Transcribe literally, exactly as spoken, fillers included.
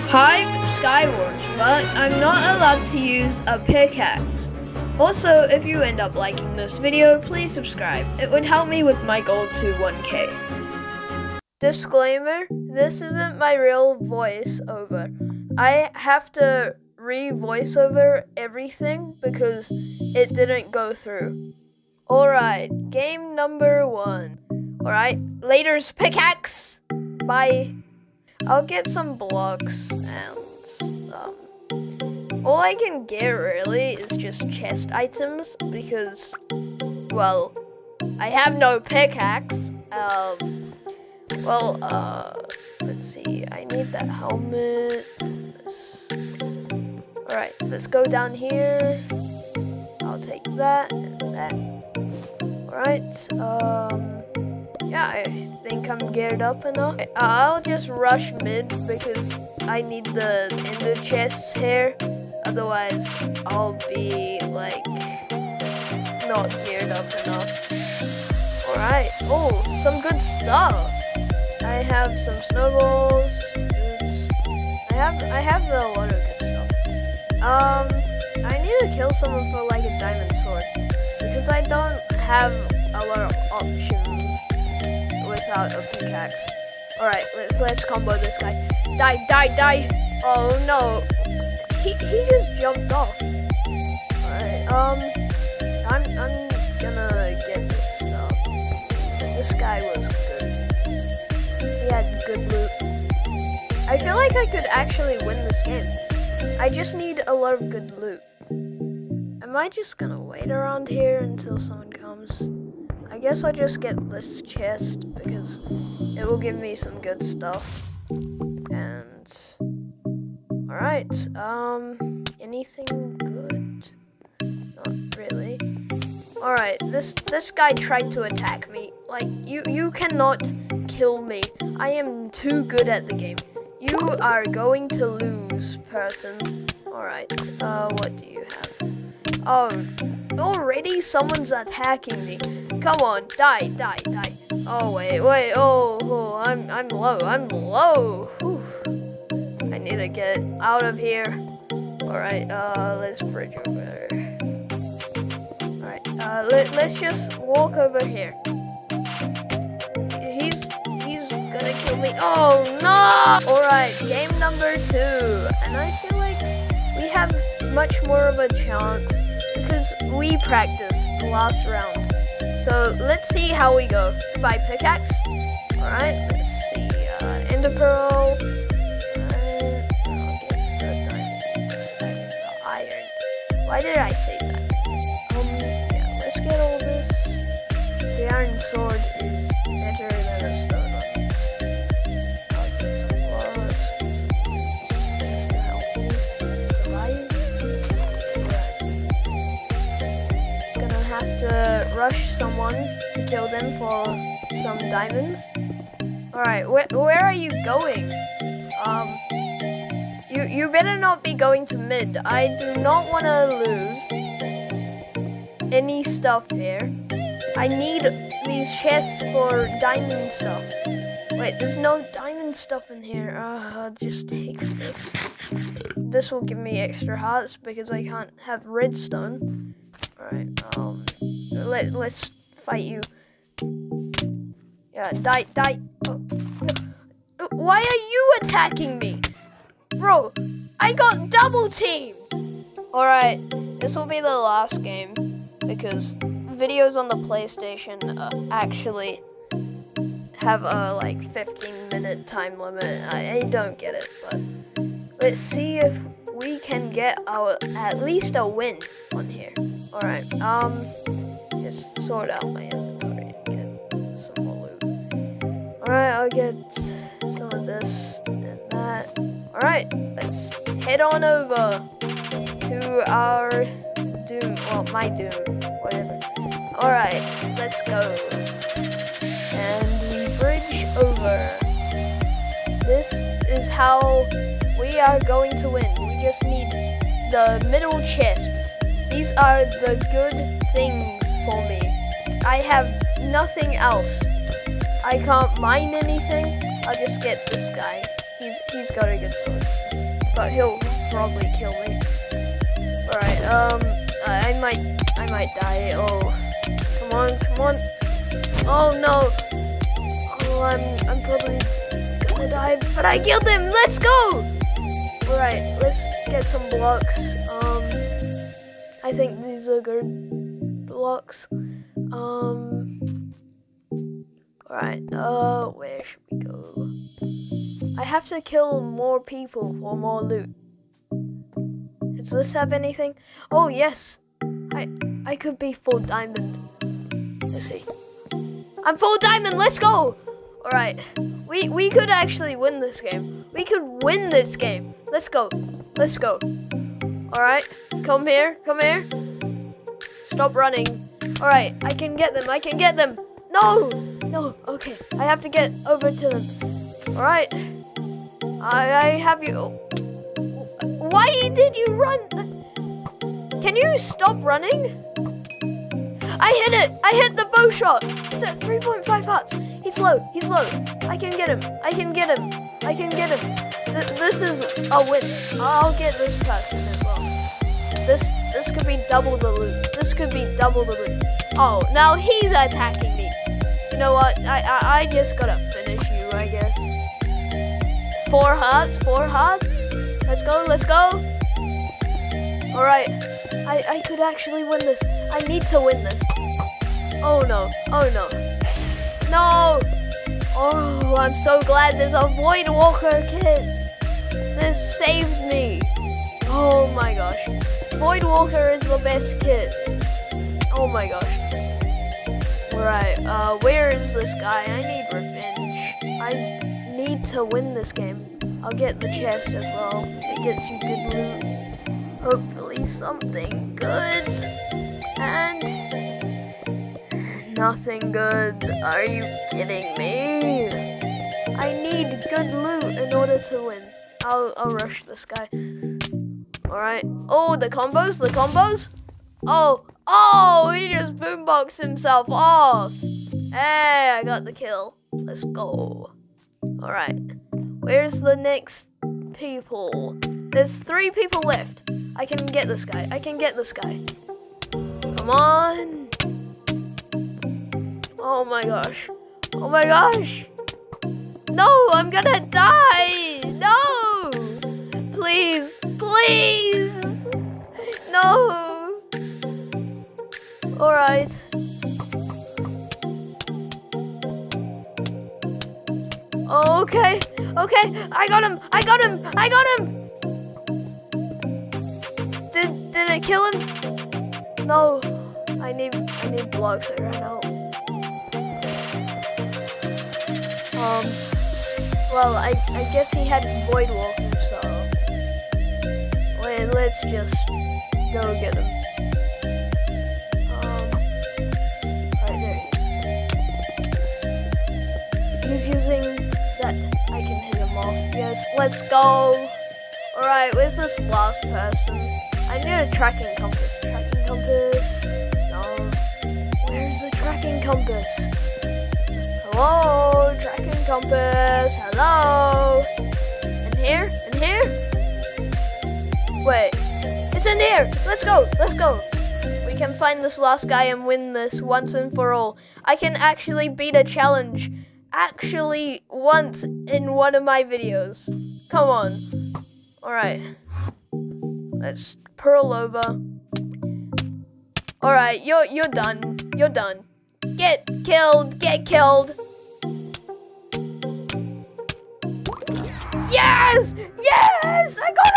Hive Skywars, but I'm not allowed to use a pickaxe. Also, if you end up liking this video, please subscribe. It would help me with my goal to one K. Disclaimer, this isn't my real voice over. I have to re-voice over everything because it didn't go through. Alright, game number one. Alright, later's pickaxe. Bye. I'll get some blocks and um, all I can get really is just chest items because, well, I have no pickaxe. Um, well, uh, let's see, I need that helmet. Alright, let's go down here. I'll take that and that. Alright, um, yeah, I think I'm geared up enough. I'll just rush mid because I need the ender chests here. Otherwise, I'll be, like, not geared up enough. Alright, oh, some good stuff. I have some snowballs. Oops. I have, I have a lot of good stuff. Um, I need to kill someone for, like, a diamond sword. Because I don't have a lot of options without a pickaxe. Alright, let's let's combo this guy. Die, die, die! Oh no. He he just jumped off. Alright, um I'm I'm gonna get this stuff. This guy was good. He had good loot. I feel like I could actually win this game. I just need a lot of good loot. Am I just gonna wait around here until someone comes? I guess I'll just get this chest because it will give me some good stuff. And alright, um anything good? Not really. Alright, this this guy tried to attack me. Like you you cannot kill me. I am too good at the game. You are going to lose, person. Alright, uh what do you have? Oh, already someone's attacking me. Come on, die, die, die. Oh wait, wait. Oh, oh I'm, I'm low. I'm low. Whew. I need to get out of here. All right, uh, let's bridge over. All right, uh, let, let's just walk over here. He's, he's gonna kill me. Oh no! All right, game number two, and I feel like we have much more of a chance because we practiced last round. So let's see how we go. Goodbye, pickaxe. Alright, let's see. Uh, Ender pearl. Alright, I'll get the diamond. Diamond, the iron. Why did I say that? Um, yeah, let's get all this. The iron sword is better than a stone one. I'll get some blocks. Some things to help me survive. Alright. Gonna have to rush someone to kill them for some diamonds. Alright, wh where are you going? Um, you, you better not be going to mid. I do not want to lose any stuff here. I need these chests for diamond stuff. Wait, there's no diamond stuff in here. Uh, I'll just take this. This will give me extra hearts because I can't have redstone. Alright, um, let, let's fight you. Yeah, die, die. Oh, no. Why are you attacking me? Bro, I got double teamed. Alright, this will be the last game because videos on the PlayStation uh, actually have a like fifteen minute time limit. I, I don't get it, but let's see if we can get our at least a win on here. Alright, um, just sort out my inventory and get some more loot. Alright, I'll get some of this and that. Alright, let's head on over to our doom, well, my doom, whatever. Alright, let's go. And we bridge over. This is how we are going to win. We just need the middle chests. These are the good things for me. I have nothing else. I can't mine anything. I'll just get this guy. He's he's got a good sword. but he'll probably kill me. Alright, um, I, I might, I might die. Oh, come on, come on. Oh no. Oh, I'm, I'm probably gonna die, but I killed him. Let's go. Alright, let's get some blocks. Um, I think these are good blocks. Um, alright, uh, where should we go? I have to kill more people for more loot. Does this have anything? Oh, yes. I, I could be full diamond. Let's see. I'm full diamond, let's go! Alright, we, we could actually win this game. We could win this game. Let's go, let's go. Alright, come here, come here. Stop running. Alright, I can get them, I can get them. No, no, okay. I have to get over to them. Alright, I, I have you. Why did you run? Can you stop running? I hit it! I hit the bow shot! It's at three point five hearts. He's low, he's low. I can get him, I can get him, I can get him. Th this is a win. I'll get this person as well. This this could be double the loot. This could be double the loot. Oh, now he's attacking me. You know what? I, I, I just gotta finish you, I guess. Four hearts, four hearts. Let's go, let's go. Alright, I, I could actually win this. I need to win this. Oh no, oh no. No! Oh, I'm so glad there's a Void Walker kit. This saved me. Oh my gosh. Void Walker is the best kit. Oh my gosh. Alright, uh, where is this guy? I need revenge. I need to win this game. I'll get the chest as well. It gets you good loot. Hopefully something good. And nothing good. Are you kidding me? I need good loot in order to win. I'll, I'll rush this guy. Alright. Oh, the combos, the combos. Oh, oh, he just boomboxed himself off. Hey, I got the kill. Let's go. Alright. Where's the next people? There's three people left. I can get this guy. I can get this guy. Come on. Oh my gosh. Oh my gosh. No, I'm gonna die. No. Please. Please. No. Alright. Okay. Okay. I got him. I got him. I got him. Did did it kill him? No. I need I need blocks. I ran out. Um. Well, I I guess he had Void Walker, so let, let's just go get him. Um. Right there he is. He's using that. I can hit him off. Yes. Let's go. All right. Where's this last person? I need a tracking compass. Tracking compass. No. Where's the tracking compass? Hello, tracking compass. Hello. In here? In here? Wait. It's in here. Let's go. Let's go. We can find this last guy and win this once and for all. I can actually beat a challenge. Actually, once in one of my videos. Come on. Alright. Let's pearl over. Alright, you're you're done. You're done. Get killed. Get killed. Yes! Yes! I got